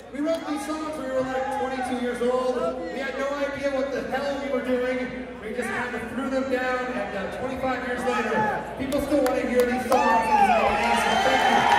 We wrote these songs when we were like 22 years old. We had no idea what the hell we were doing. We just kind of threw them down, and 25 years later, people still want to hear these songs. And it's awesome. Thank you.